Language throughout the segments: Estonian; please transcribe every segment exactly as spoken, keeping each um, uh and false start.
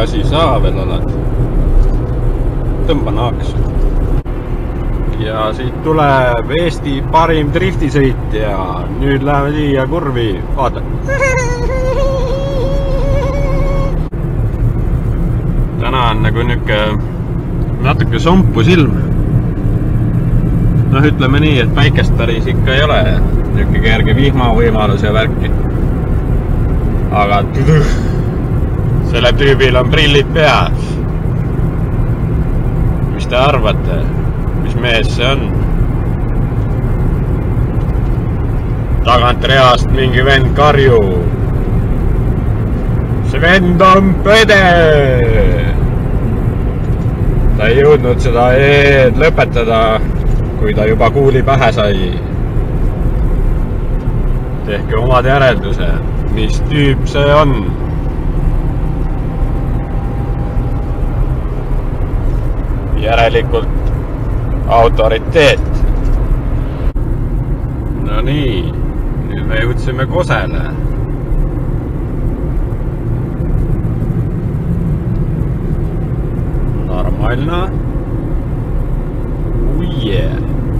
asi sa veel oled. Tõmba naaksu. Ja siit tuleb Eesti parim driftisõit ja nüüd läheme siia kurvi. Vaata. Täna on nagu niuke natuke sompu silm. Noh, ütleme nii, et päikest päris ikka ei ole. Niuke kerge vihma võimalus ja värki. Aga selle tüübil on prillid peas. Mis te arvate? Mis mees see on? Tagant reast mingi vend karju. See vend on pede! Ta ei jõudnud seda eed lõpetada, kui ta juba kuuli pähe sai. Tehke omad järelduse, mis tüüp see on. Järelikult autoriteet. No nii, nüüd me jõudsime Kosele. Normaalne. Oh yeah.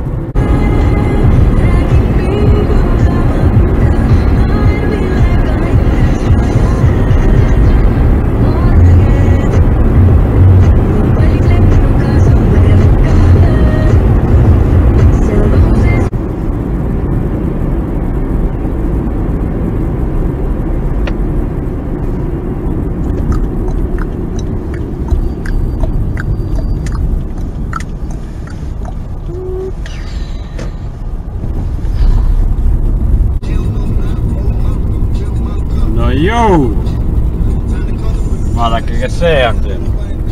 Jou! Vaadake, kes see on siin.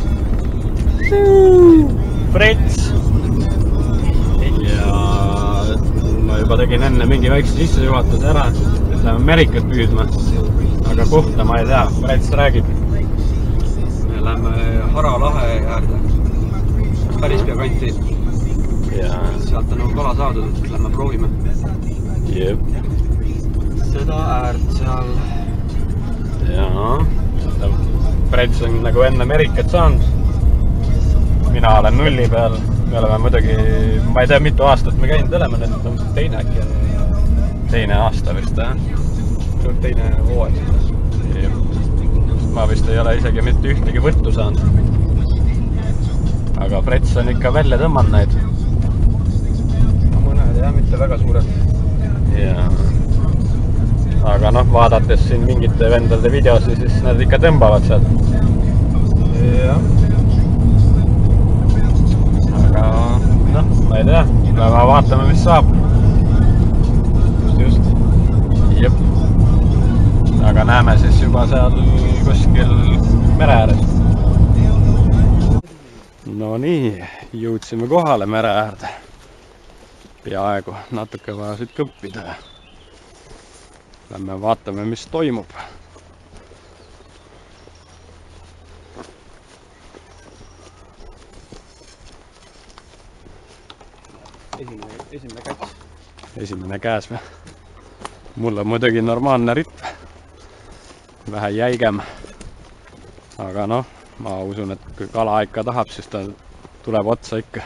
Frits! Ja ma juba tegin enne mingi väikse sissejuhatuse ära, et läheme Amerikat püüdma. Aga kohta ma ei tea, Frits räägib. Me läheme Hara lahe äärde. Päris pea kanti. Ja sealt on nagu kala saadud, et lähme proovime. Jep. Seda äärt seal. Jaa, Freds on nagu enne Amerikat saanud. Mina olen nulli peal. Me oleme muidugi, ma ei tea, mitu aastat me käinud oleme, nüüd on teine äkki. Teine aasta vist, jah? Teine hooaeg. Ma vist ei ole isegi mitte ühtegi võttu saanud. Aga Freds on ikka välja tõmmanud neid. Mõned jah, mitte väga suured. Jaa. Aga noh, vaadates siin mingite vendade videosi, siis nad ikka tõmbavad seal. Jah. Aga noh, ma ei tea. Ma vaatame, mis saab. Just, just. Jep. Aga näeme siis juba seal kuskil mere ääres. No nii, jõudsime kohale mere äärde. Peaaegu natuke vaja siit kõppida. Lähme vaatame, mis toimub. Esimene, esimene käts. Esimene käes või? Mul on muidugi normaalne ripp. Vähe jäigem. Aga noh, ma usun, et kui kala ikka tahab, siis ta tuleb otsa ikka.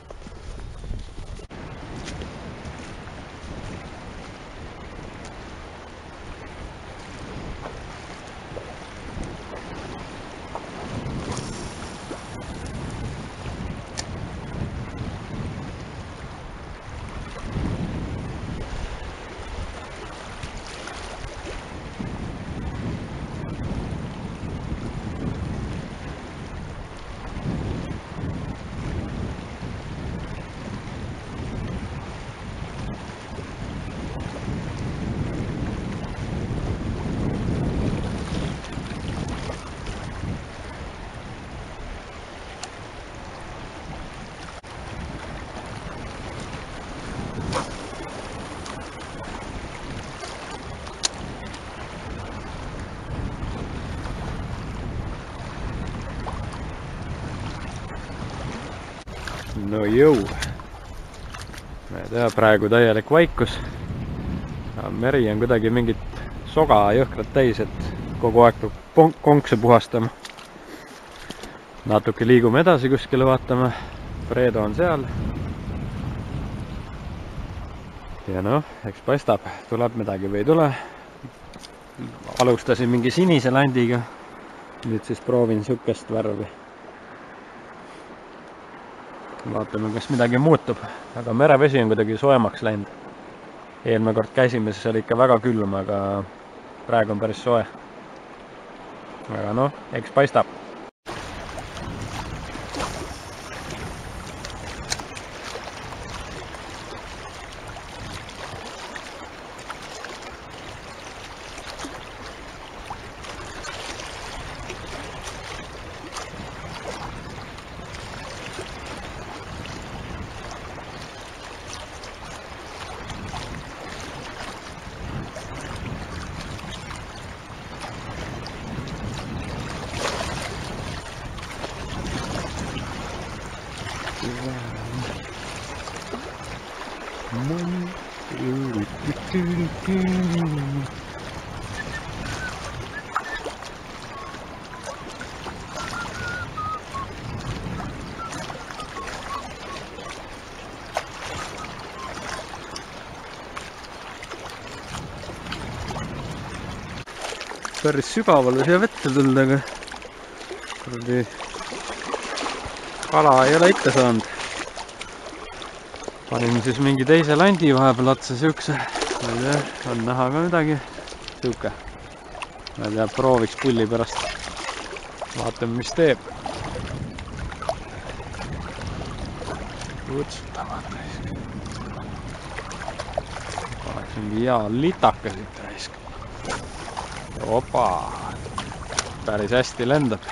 No jõu. Ma ei tea, praegu täielik vaikus. Meri on kuidagi mingit soga jõhkrat täis, et kogu aeg peab konkse puhastama. natuke liigume edasi kuskile, vaatame. Fredo on seal. Ja noh, eks paistab, tuleb midagi või ei tule. Alustasin mingi sinise landiga. Nüüd siis proovin sükest värvi. Vaatame, kas midagi muutub. Aga merevesi on kuidagi soemaks läinud. Eelmine kord käisime, siis oli ikka väga külm, aga praegu on päris soe. Aga noh, eks paistab. Päris sügavale siia vette tulnud, aga kuradi kala ei ole ikka saanud. Panin siis mingi teise landi vahepeal otsa siukse. Ma ei tea, on näha ka midagi. Siuke. Ma ei tea, prooviks pulli pärast. Vaatame, mis teeb. Kutsutavad. Paneks mingi hea litaka siit raisk. Opa, päris hästi lendab.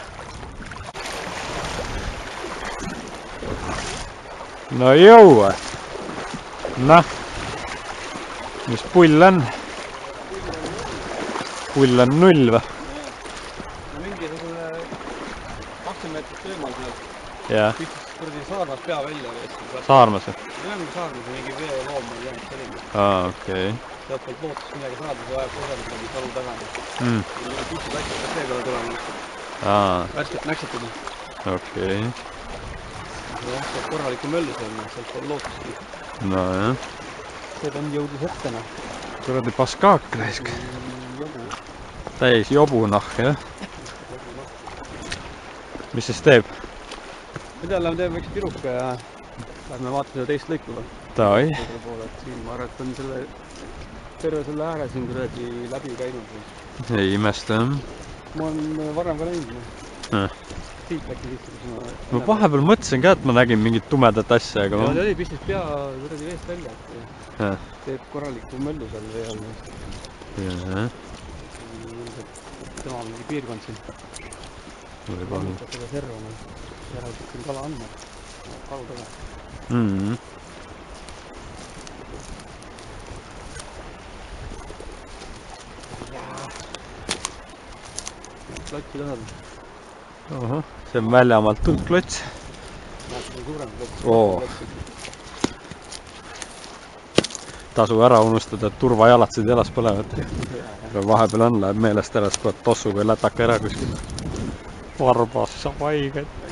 No jõua. Noh, mis pull on? Pull on null või? Mingisugune kakskümmend meetrit töömal sealt. Jaa. Pistis kurdi saarmas pea välja. Saarmas või? Mingi saarmas ja mingi veoloom on jäänud selline. Aa, okei. Sealt poolt lootus midagi saada, see vajab põhjalik läbi talu tagane. Mm. Ja pistis läksid ka seekõle tulema. Aa. Värskelt näksitud. Okei. Ja sealt korraliku möllu seal, sealt pool lootuski. No jah. See on jõudis ettena. Kuradi paskaak raisk. Jobu. Täis jobu nahk, jah? Mis siis teeb? Nüüd jälle me teeme üks piruka ja lähme vaatame seda teist lõiku või? Tavai. Siin ma arvan, et on selle terve selle ääre siin kuradi läbi käinud. Ei imesta, jah? Ma olen varem ka näinud. Äh. Siit läkki lihtsalt. Ma vahepeal mõtlesin ka, et ma nägin mingit tumedat asja, aga ja ma... ta oli pistis pea kuradi veest välja. Ja. Teeb korraliku möllu seal vee all. Jah. Tema on mingi piirkond siin. Võib-olla. Seda servana. Järelikult siin kala andma. Kalu taga. Mhm. Klotsi tahad. Oho, see on väljamaalt tulnud klots. Näed, see on suurem klots. Oo. Tasu ära unustada, et turvajalatsid jalas põlevad. Vahepeal on, läheb meelest ära, siis pead tossuga lätaka ära kuskil. Varbas saab haiget.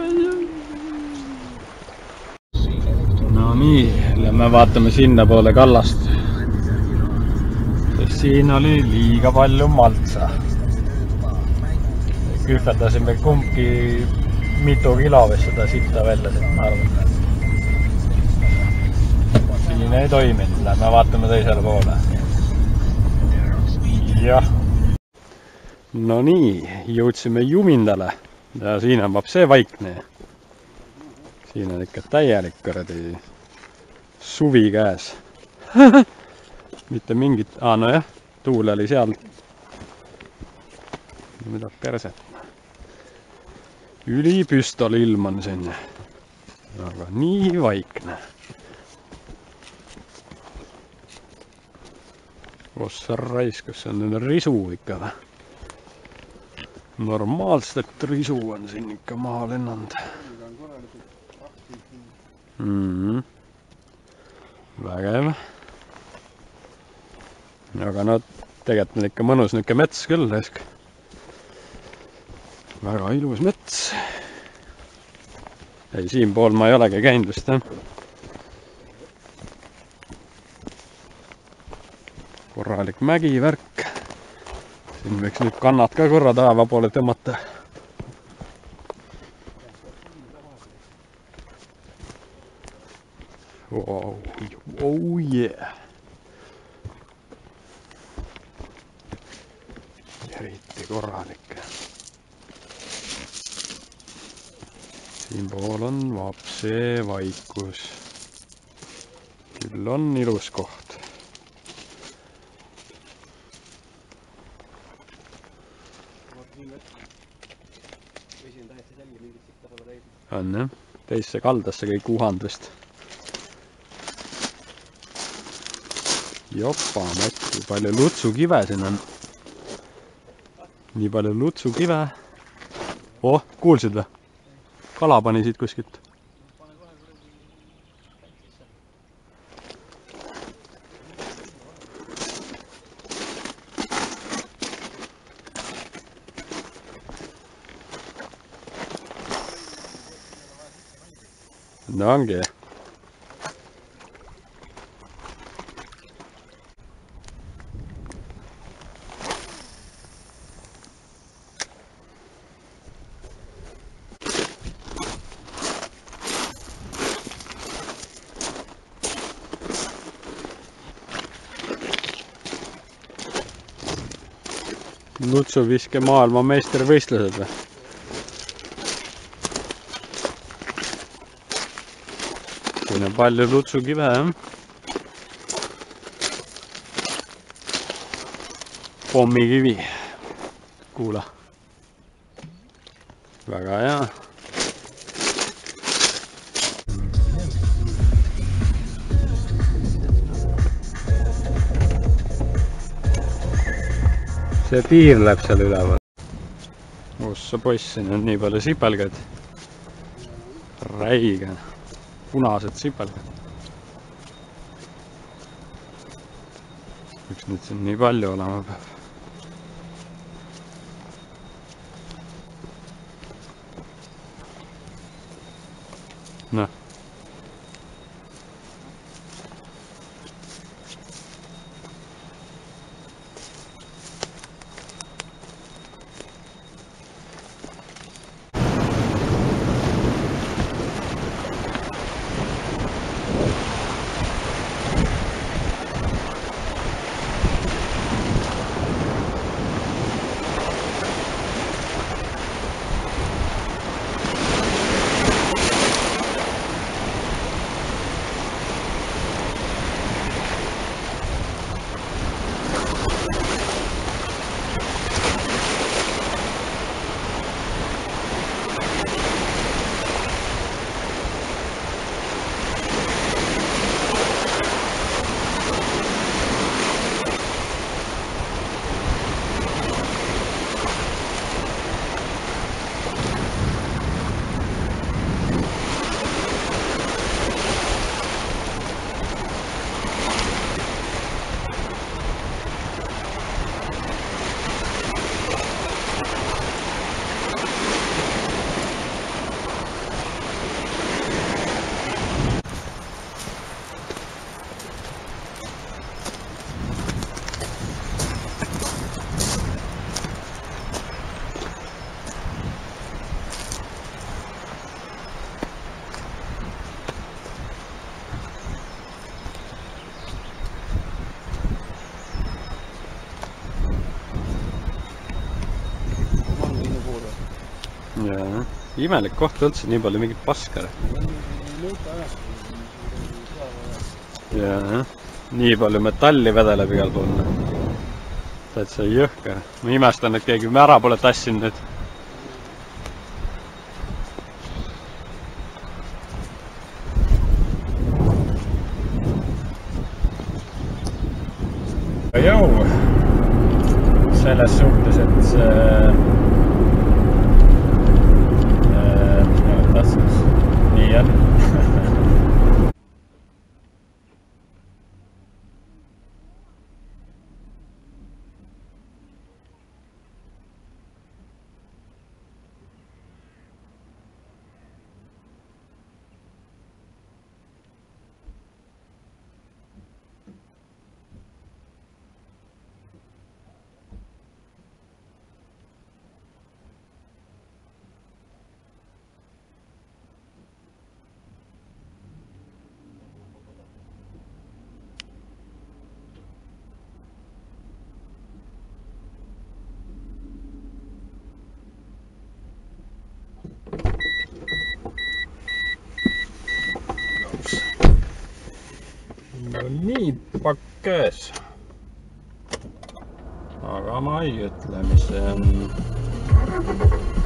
No nii, lähme vaatame sinna poole kallast. Siin oli liiga palju maltsa. Kühveldasime kumbki mitu kilo või seda sitta välja, ma arvan. Siin ei toiminud, lähme vaatame teisele poole. Jah. No nii, jõudsime Jumindale ja siin on see vaikne. Siin on ikka täielik kuradi suvi käes. Mitte mingit... Aa, no jah, tuul oli seal. Mida perset. Ülipüstol ilm on siin. Aga nii vaikne. Ossa raiskus, see on risu ikka või? Normaalselt risu on siin ikka maha lennanud. Mm-hmm. Vägev. Aga no tegelikult on ikka mõnus niuke mets küll. Väga ilus mets. ei, siinpool ma ei olegi käinud vist, jah. Korralik mägivärk. Siin võiks nüüd kannad ka korra taeva poole tõmmata. Wow. Oh yeah. Eriti korralik. Siinpool on vapse vaikus. Küll on ilus koht. On jah, teisse kaldasse kõik uhand vist. Jopa, Mati, palju lutsukive siin on. Nii palju lutsukive. Oh, kuulsid või? Kala pani siit kuskilt. No ongi. Lutsuviske maailma meistrivõistlused või? Siin on palju lutsukive, jah. Pommikivi. Kuula. Väga hea. See piir läheb seal üleval. Ossa poiss, siin on nii palju sipelgaid. Räige. Punased sipelgad. Miks nüüd siin nii palju olema peab? Noh. Jaa, imelik koht üldse, nii palju mingit paska. Jaa, nii palju metalli vedeleb igal pool. Täitsa jõhker. Ma imestan, et keegi mära pole tassinud nüüd. Jõu! Selles suhtes, et see nii on. on nii pakkees. Aga ma ei ütle, mis see on.